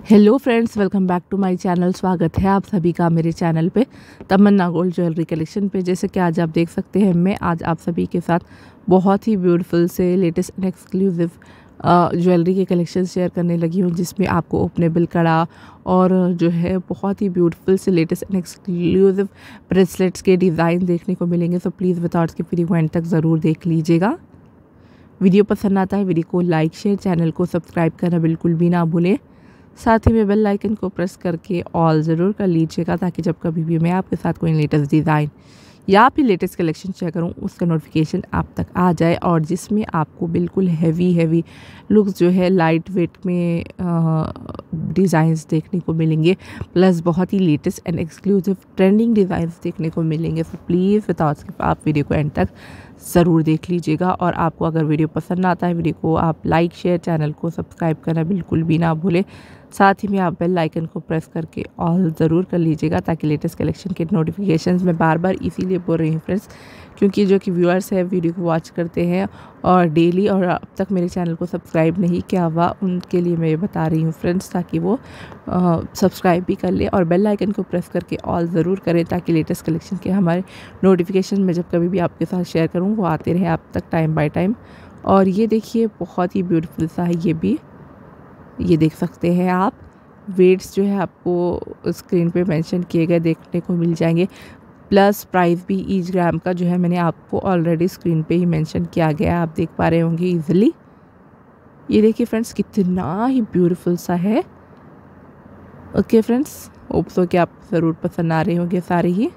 Hello friends, welcome back to my channel. स्वागत है आप सभी का मेरे चैनल पे तमन्ना गोल्ड ज्वेलरी कलेक्शन पे। जैसे कि आज आप देख सकते हैं, मैं आज आप सभी के साथ बहुत ही ब्यूटीफुल से लेटेस्ट एंड एक्सक्लूसिव ज्वेलरी के कलेक्शन शेयर करने लगी हूँ, जिसमें आपको ओपनेबल कड़ा और जो है बहुत ही ब्यूटीफुल से लेटेस्ट एंड एक्सक्लूसिव ब्रेसलेट्स के डिज़ाइन देखने को मिलेंगे। So please without skip video को एंड तक ज़रूर देख लीजिएगा। वीडियो पसंद आता है वीडियो को लाइक शेयर, चैनल को सब्सक्राइब करना बिल्कुल भी ना भूलें। साथ ही में बेल आइकन को प्रेस करके ऑल ज़रूर कर लीजिएगा, ताकि जब कभी भी मैं आपके साथ कोई लेटेस्ट डिज़ाइन या फिर लेटेस्ट कलेक्शन शेयर करूं, उसका नोटिफिकेशन आप तक आ जाए। और जिसमें आपको बिल्कुल हैवी लुक्स जो है लाइट वेट में डिज़ाइंस देखने को मिलेंगे, प्लस बहुत ही latest and exclusive trending designs देखने को मिलेंगे। तो प्लीज़ विदाउट स्किप आप वीडियो को एंड तक ज़रूर देख लीजिएगा। और आपको अगर वीडियो पसंद आता है वीडियो को आप लाइक शेयर, चैनल को सब्सक्राइब करना बिल्कुल भी ना भूलें। साथ ही में आप बेल आइकन को प्रेस करके ऑल ज़रूर कर लीजिएगा, ताकि लेटेस्ट कलेक्शन के नोटिफिकेशंस मैं बार इसीलिए बोल रही हूँ फ्रेंड्स, क्योंकि जो कि व्यूअर्स है वीडियो को वॉच करते हैं और डेली और अब तक मेरे चैनल को सब्सक्राइब नहीं किया हुआ, उनके लिए मैं बता रही हूँ फ्रेंड्स, ताकि वो सब्सक्राइब भी कर ले और बेल आइकन को प्रेस करके ऑल ज़रूर करें, ताकि लेटेस्ट कलेक्शन के हमारे नोटिफिकेशन में जब कभी भी आपके साथ शेयर करूँ वो आते रहे आप तक टाइम बाय टाइम। और ये देखिए बहुत ही ब्यूटीफुल सा है, ये देख सकते हैं आप। वेट्स जो है आपको स्क्रीन पे मेंशन किए गए देखने को मिल जाएंगे, प्लस प्राइस भी ईच ग्राम का जो है मैंने आपको ऑलरेडी स्क्रीन पे ही मेंशन किया गया है, आप देख पा रहे होंगे इजीली। ये देखिए फ्रेंड्स कितना ही ब्यूटीफुल सा है। ओके फ्रेंड्स, होप सो कि आप ज़रूर पसंद आ रहे होंगे सारे ही।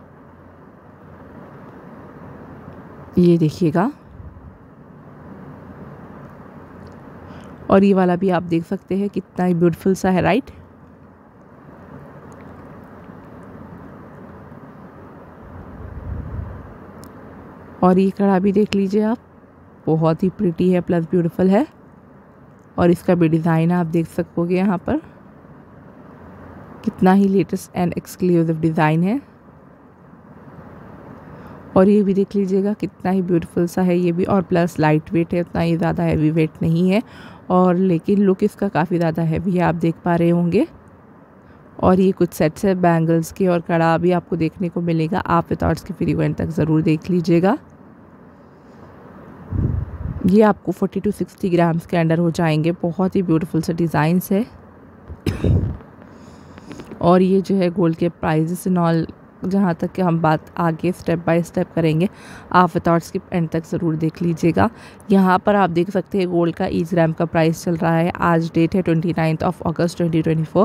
ये देखिएगा, और ये वाला भी आप देख सकते हैं कितना ही ब्यूटीफुल सा है, राइट। और ये कड़ा भी देख लीजिए आप, बहुत ही प्रिटी है प्लस ब्यूटीफुल है। और इसका भी डिज़ाइन आप देख सकोगे यहाँ पर, कितना ही लेटेस्ट एंड एक्सक्लूसिव डिज़ाइन है। और ये भी देख लीजिएगा कितना ही ब्यूटीफुल सा है ये भी, और प्लस लाइट वेट है, उतना ही ज़्यादा हैवी वेट नहीं है, और लेकिन लुक इसका काफ़ी ज़्यादा हैवी है, आप देख पा रहे होंगे। और ये कुछ सेट्स है बैंगल्स के, और कड़ा भी आपको देखने को मिलेगा। आप विदाउट की वीडियो एंड तक ज़रूर देख लीजिएगा। ये आपको 40 to 60 ग्राम्स के अंडर हो जाएंगे। बहुत ही ब्यूटीफुल से डिज़ाइंस है। और ये जो है गोल्ड के प्राइजेस एंड ऑल, जहाँ तक कि हम बात आगे स्टेप बाय स्टेप करेंगे, आप विदाउट स्किप एंड तक ज़रूर देख लीजिएगा। यहाँ पर आप देख सकते हैं गोल्ड का ईच ग्राम का प्राइस चल रहा है, आज डेट है 29 अगस्त 2024,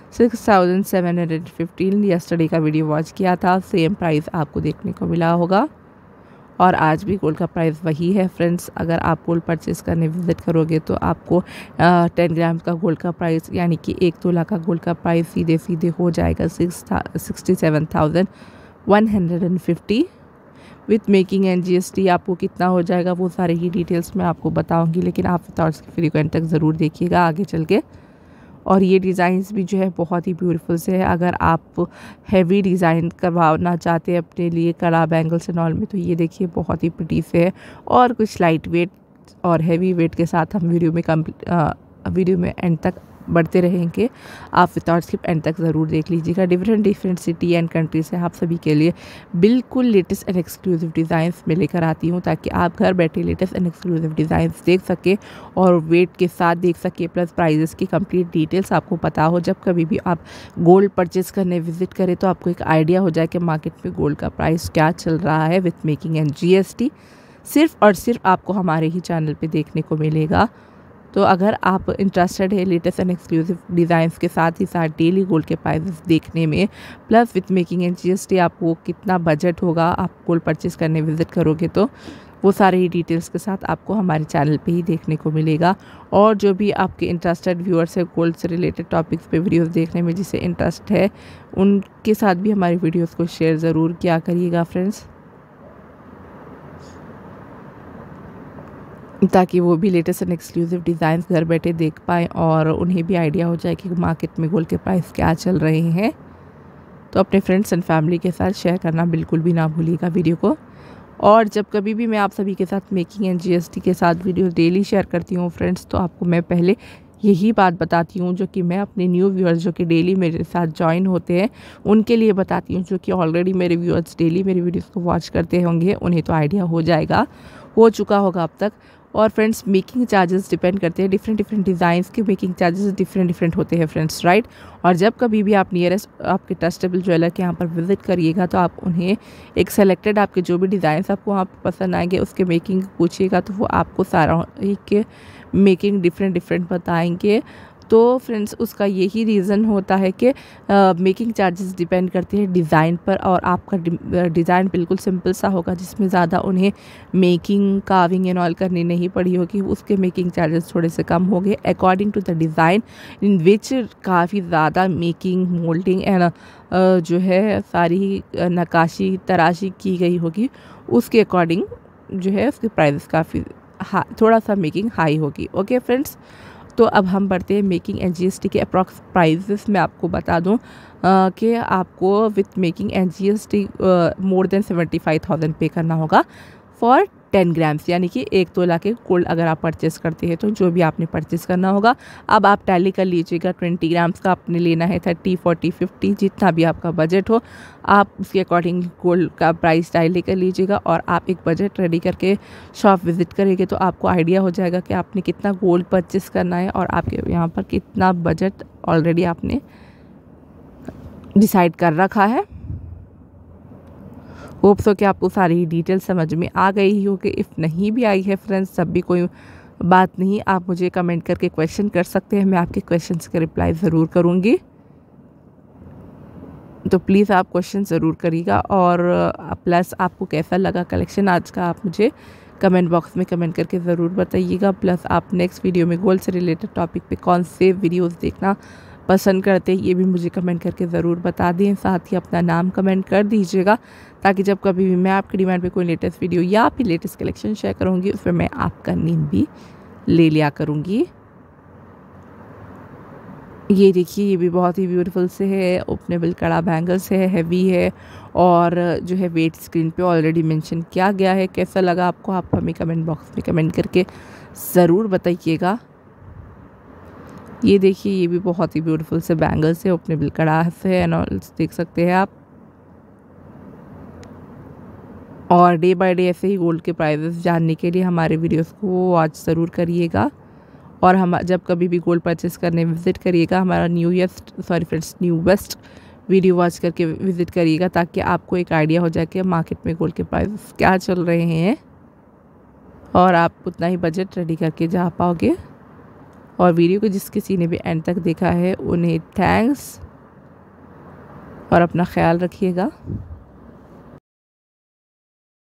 6715। यस्टरडे का वीडियो वॉच किया था, सेम प्राइस आपको देखने को मिला होगा। और आज भी गोल्ड का प्राइस वही है फ्रेंड्स। अगर आप गोल्ड परचेज़ करने विजिट करोगे तो आपको 10 ग्राम का गोल्ड का प्राइस, यानी कि 1 तोला का गोल्ड का प्राइस सीधे हो जाएगा 67,150। विथ मेकिंग एंड GST आपको कितना हो जाएगा वो सारे ही डिटेल्स मैं आपको बताऊंगी, लेकिन आप विदाउट वीडियो को एंड तक ज़रूर देखिएगा आगे चल के। और ये डिज़ाइंस भी जो है बहुत ही ब्यूटीफुल से है। अगर आप हैवी डिज़ाइन करवाना चाहते हैं अपने लिए कड़ा बैंगल्स एंड ऑल में, तो ये देखिए बहुत ही प्रिटी से है। और कुछ लाइट वेट और हैवी वेट के साथ हम वीडियो में एंड तक बढ़ते रहेंगे। आप विदाउट स्किप एंड तक ज़रूर देख लीजिएगा। डिफरेंट सिटी एंड कंट्री से आप सभी के लिए बिल्कुल लेटेस्ट एंड एक्सक्लूसिव डिज़ाइंस में लेकर आती हूँ, ताकि आप घर बैठे लेटेस्ट एंड एक्सक्लूसिव डिज़ाइंस देख सके और वेट के साथ देख सके, प्लस प्राइजेस की कंप्लीट डिटेल्स आपको पता हो। जब कभी भी आप गोल्ड परचेज़ करने विजिट करें तो आपको एक आइडिया हो जाए कि मार्केट में गोल्ड का प्राइस क्या चल रहा है, विथ मेकिंग एंड GST सिर्फ और सिर्फ आपको हमारे ही चैनल पे देखने को मिलेगा। तो अगर आप इंटरेस्टेड है लेटेस्ट एंड एक्सक्लूसिव डिज़ाइंस के साथ ही साथ डेली गोल्ड के प्राइसेस देखने में, plus with making and GST आपको कितना बजट होगा आप गोल्ड परचेज़ करने विजिट करोगे, तो वो सारे ही डिटेल्स के साथ आपको हमारे चैनल पे ही देखने को मिलेगा। और जो भी आपके इंटरेस्टेड व्यूअर्स है गोल्ड से रिलेटेड टॉपिक्स पे वीडियोस देखने में, जिसे इंटरेस्ट है, उनके साथ भी हमारी वीडियोस को शेयर ज़रूर किया करिएगा फ्रेंड्स, ताकि वो भी लेटेस्ट एंड एक्सक्लूसिव डिज़ाइंस घर बैठे देख पाएँ और उन्हें भी आइडिया हो जाए कि मार्केट में गोल्ड के प्राइस क्या चल रहे हैं। तो अपने फ्रेंड्स एंड फैमिली के साथ शेयर करना बिल्कुल भी ना भूलिएगा वीडियो को। और जब कभी भी मैं आप सभी के साथ मेकिंग एंड GST के साथ वीडियो डेली शेयर करती हूँ फ्रेंड्स, तो आपको मैं पहले यही बात बताती हूँ जो कि मैं अपने न्यू व्यूअर्स जो कि डेली मेरे साथ ज्वाइन होते हैं उनके लिए बताती हूँ। जो कि ऑलरेडी मेरे व्यूअर्स डेली मेरे वीडियोस को वॉच करते होंगे उन्हें तो आइडिया हो चुका होगा अब तक। और फ्रेंड्स, मेकिंग चार्जेस डिपेंड करते हैं, डिफरेंट डिज़ाइंस के मेकिंग चार्जेस डिफरेंट होते हैं फ्रेंड्स, राइट। और जब कभी भी आप नियरेस्ट आपके ट्रस्टेबल ज्वेलर के यहाँ पर विजिट करिएगा तो आप उन्हें एक सेलेक्टेड आपके जो भी डिज़ाइंस आपको वहाँ पर पसंद आएंगे उसके मेकिंग पूछिएगा तो वो आपको सारा एक मेकिंग डिफरेंट बताएंगे। तो फ्रेंड्स, उसका यही रीज़न होता है कि मेकिंग चार्जेस डिपेंड करते हैं डिज़ाइन पर। और आपका डिज़ाइन बिल्कुल सिंपल सा होगा जिसमें ज़्यादा उन्हें मेकिंग काविंग एंड ऑल करनी नहीं पड़ी होगी, उसके मेकिंग चार्जेस थोड़े से कम हो गए according to the design in which काफ़ी ज़्यादा मेकिंग मोल्डिंग एंड जो है सारी नक्काशी तराशी की गई होगी, उसके अकॉर्डिंग जो है उसके प्राइस काफ़ी थोड़ा सा मेकिंग हाई होगी। ओके फ्रेंड्स, तो अब हम बढ़ते हैं मेकिंग एंड जीएसटी के अप्रॉक्स प्राइजेस मैं आपको बता दूं कि आपको with making and GST more than 75,000 पे करना होगा फॉर 10 ग्राम्स, यानी कि 1 तोला के गोल्ड अगर आप परचेस करते हैं तो जो भी आपने परचेस करना होगा। अब आप टैली कर लीजिएगा, 20 ग्राम्स का आपने लेना है 30, 40, 50 जितना भी आपका बजट हो, आप उसके अकॉर्डिंग गोल्ड का प्राइस टैली कर लीजिएगा। और आप एक बजट रेडी करके शॉप विज़िट करेंगे तो आपको आइडिया हो जाएगा कि आपने कितना गोल्ड परचेस करना है और आपके यहाँ पर कितना बजट ऑलरेडी आपने डिसाइड कर रखा है। होप सो कि आपको सारी डिटेल समझ में आ गई ही होगी। इफ़ नहीं भी आई है फ्रेंड्स, तब भी कोई बात नहीं, आप मुझे कमेंट करके क्वेश्चन कर सकते हैं, मैं आपके क्वेश्चंस का रिप्लाई ज़रूर करूँगी। तो प्लीज़ आप क्वेश्चन ज़रूर करिएगा। और प्लस आपको कैसा लगा कलेक्शन आज का, आप मुझे कमेंट बॉक्स में कमेंट करके ज़रूर बताइएगा। प्लस आप नेक्स्ट वीडियो में गोल्ड से रिलेटेड टॉपिक पे कौन से वीडियोस देखना पसंद करते हैं ये भी मुझे कमेंट करके ज़रूर बता दें। साथ ही अपना नाम कमेंट कर दीजिएगा ताकि जब कभी भी मैं आपकी डिमांड पे कोई लेटेस्ट वीडियो या फिर लेटेस्ट कलेक्शन शेयर करूँगी उसमें मैं आपका नेम भी ले लिया करूँगी। ये देखिए, ये भी बहुत ही ब्यूटीफुल से है, ओपनेबल कड़ा बैंगल्स है, हैवी है और जो है वेट स्क्रीन पे ऑलरेडी मेंशन किया गया है। कैसा लगा आपको, आप हमें कमेंट बॉक्स में कमेंट करके ज़रूर बताइएगा। ये देखिए, ये भी बहुत ही ब्यूटीफुल से बैंगल्स है, ओपनेबल कड़ा से एंड ऑल देख सकते हैं आप। और डे बाय डे ऐसे ही गोल्ड के प्राइसेस जानने के लिए हमारे वीडियोस को वॉच ज़रूर करिएगा। और हम जब कभी भी गोल्ड परचेस करने विज़िट करिएगा हमारा न्यू बेस्ट वीडियो वॉच करके विज़िट करिएगा ताकि आपको एक आइडिया हो जाए कि मार्केट में गोल्ड के प्राइस क्या चल रहे हैं और आप उतना ही बजट रेडी करके जा पाओगे। और वीडियो को जिस किसी ने भी एंड तक देखा है उन्हें थैंक्स और अपना ख्याल रखिएगा।